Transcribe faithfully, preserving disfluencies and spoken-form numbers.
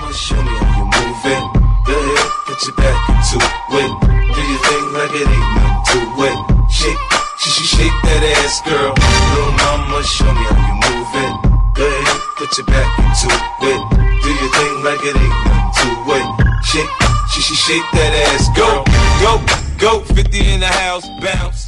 mama, show me how you move it. Go ahead, put your back into it. Do your thing like it ain't nothing to it. Shake, she, she shake that ass, girl. Little mama, show me how you move it. Go ahead, put your back into it. Do your thing like it ain't nothing to it. Shake, she, she shake that ass, go, go, go. fifty in the house, bounce.